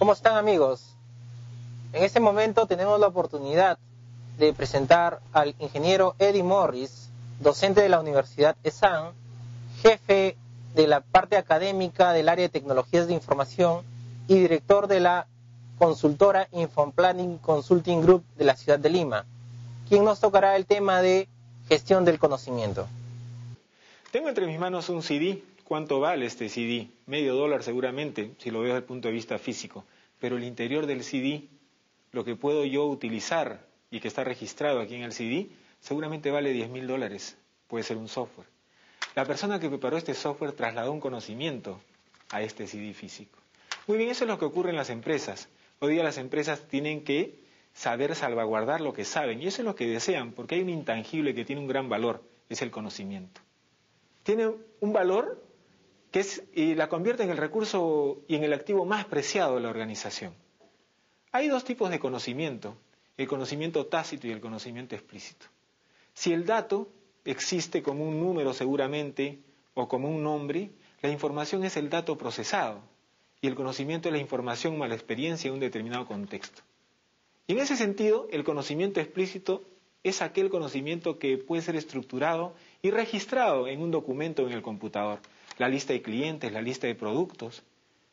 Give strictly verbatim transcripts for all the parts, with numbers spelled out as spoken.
¿Cómo están, amigos? En este momento tenemos la oportunidad de presentar al ingeniero Eddie Morris, docente de la Universidad ESAN, jefe de la parte académica del área de tecnologías de información y director de la consultora Infoplanning Consulting Group de la ciudad de Lima, quien nos tocará el tema de gestión del conocimiento. Tengo entre mis manos un C D. ¿Cuánto vale este C D? Medio dólar seguramente, si lo veo desde el punto de vista físico. Pero el interior del C D, lo que puedo yo utilizar y que está registrado aquí en el C D, seguramente vale diez mil dólares. Puede ser un software. La persona que preparó este software trasladó un conocimiento a este C D físico. Muy bien, eso es lo que ocurre en las empresas. Hoy día las empresas tienen que saber salvaguardar lo que saben, y eso es lo que desean, porque hay un intangible que tiene un gran valor, es el conocimiento. Tiene un valor que es, y la convierte en el recurso y en el activo más preciado de la organización. Hay dos tipos de conocimiento, el conocimiento tácito y el conocimiento explícito. Si el dato existe como un número seguramente, o como un nombre, la información es el dato procesado, y el conocimiento es la información más la experiencia en un determinado contexto. Y en ese sentido, el conocimiento explícito es aquel conocimiento que puede ser estructurado y registrado en un documento en el computador. La lista de clientes, la lista de productos,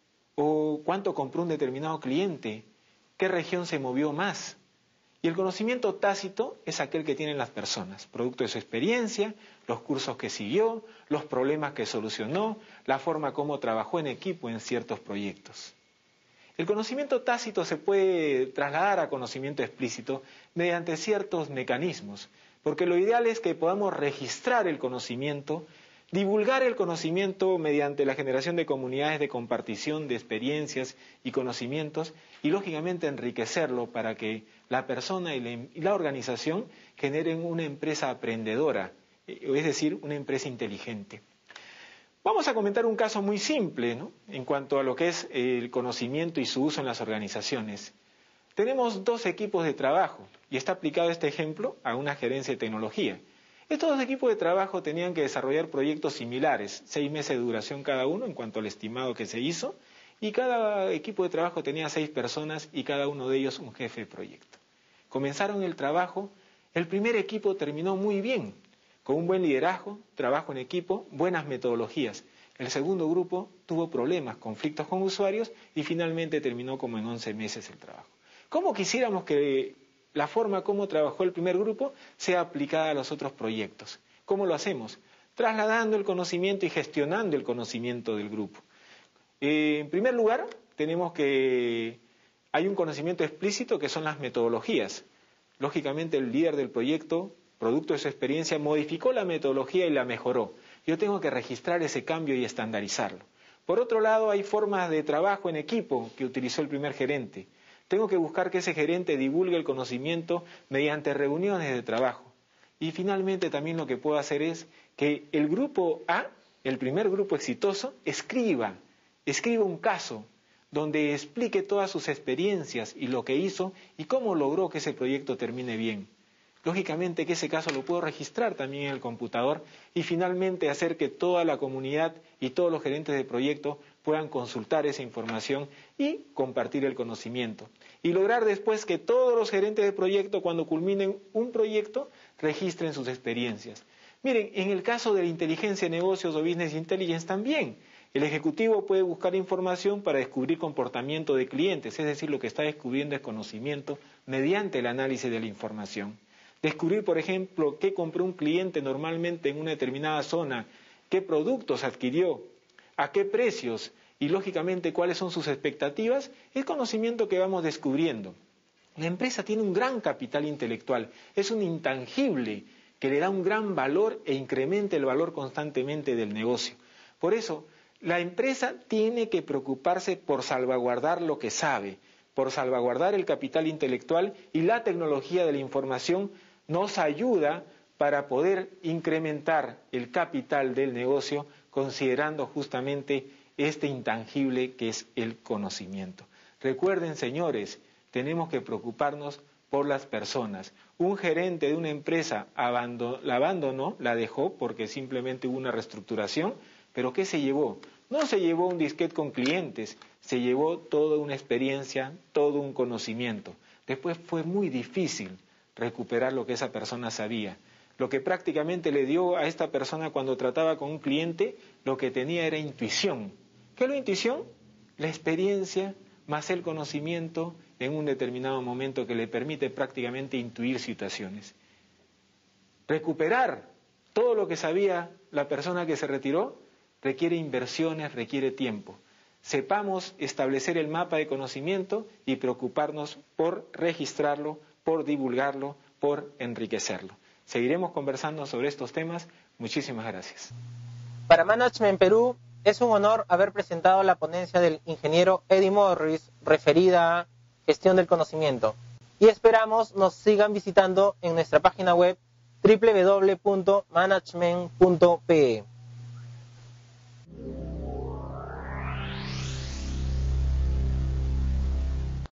o cuánto compró un determinado cliente, qué región se movió más. Y el conocimiento tácito es aquel que tienen las personas, producto de su experiencia, los cursos que siguió, los problemas que solucionó, la forma como trabajó en equipo en ciertos proyectos. El conocimiento tácito se puede trasladar a conocimiento explícito mediante ciertos mecanismos, porque lo ideal es que podamos registrar el conocimiento, divulgar el conocimiento mediante la generación de comunidades de compartición de experiencias y conocimientos y, lógicamente, enriquecerlo para que la persona y la, y la organización generen una empresa aprendedora, es decir, una empresa inteligente. Vamos a comentar un caso muy simple, ¿no?, en cuanto a lo que es el conocimiento y su uso en las organizaciones. Tenemos dos equipos de trabajo y está aplicado este ejemplo a una gerencia de tecnología. Estos dos equipos de trabajo tenían que desarrollar proyectos similares, seis meses de duración cada uno en cuanto al estimado que se hizo, y cada equipo de trabajo tenía seis personas y cada uno de ellos un jefe de proyecto. Comenzaron el trabajo, el primer equipo terminó muy bien, con un buen liderazgo, trabajo en equipo, buenas metodologías. El segundo grupo tuvo problemas, conflictos con usuarios y finalmente terminó como en once meses el trabajo. ¿Cómo quisiéramos que la forma como trabajó el primer grupo sea aplicada a los otros proyectos? ¿Cómo lo hacemos? Trasladando el conocimiento y gestionando el conocimiento del grupo. Eh, en primer lugar, tenemos que hay un conocimiento explícito que son las metodologías. Lógicamente, el líder del proyecto, producto de su experiencia, modificó la metodología y la mejoró. Yo tengo que registrar ese cambio y estandarizarlo. Por otro lado, hay formas de trabajo en equipo que utilizó el primer gerente. Tengo que buscar que ese gerente divulgue el conocimiento mediante reuniones de trabajo. Y finalmente también lo que puedo hacer es que el grupo A, el primer grupo exitoso, escriba, escriba un caso donde explique todas sus experiencias y lo que hizo y cómo logró que ese proyecto termine bien. Lógicamente que ese caso lo puedo registrar también en el computador y finalmente hacer que toda la comunidad y todos los gerentes de proyecto puedan consultar esa información y compartir el conocimiento. Y lograr después que todos los gerentes de proyecto, cuando culminen un proyecto, registren sus experiencias. Miren, en el caso de la inteligencia de negocios o business intelligence también, el ejecutivo puede buscar información para descubrir comportamiento de clientes, es decir, lo que está descubriendo es conocimiento mediante el análisis de la información. Descubrir, por ejemplo, qué compró un cliente normalmente en una determinada zona, qué productos adquirió, a qué precios y, lógicamente, cuáles son sus expectativas, es conocimiento que vamos descubriendo. La empresa tiene un gran capital intelectual, es un intangible que le da un gran valor e incrementa el valor constantemente del negocio. Por eso, la empresa tiene que preocuparse por salvaguardar lo que sabe, por salvaguardar el capital intelectual, y la tecnología de la información nos ayuda para poder incrementar el capital del negocio, considerando justamente este intangible que es el conocimiento. Recuerden, señores, tenemos que preocuparnos por las personas. Un gerente de una empresa abandonó, la abandonó, la dejó porque simplemente hubo una reestructuración, pero ¿qué se llevó? No se llevó un disquete con clientes, se llevó toda una experiencia, todo un conocimiento. Después fue muy difícil recuperar lo que esa persona sabía. Lo que prácticamente le dio a esta persona cuando trataba con un cliente, lo que tenía era intuición. ¿Qué es la intuición? La experiencia más el conocimiento en un determinado momento que le permite prácticamente intuir situaciones. Recuperar todo lo que sabía la persona que se retiró requiere inversiones, requiere tiempo. Sepamos establecer el mapa de conocimiento y preocuparnos por registrarlo, por divulgarlo, por enriquecerlo. Seguiremos conversando sobre estos temas. Muchísimas gracias. Para Management Perú es un honor haber presentado la ponencia del ingeniero Eddie Morris referida a gestión del conocimiento. Y esperamos nos sigan visitando en nuestra página web doble u doble u doble u punto management punto pe e.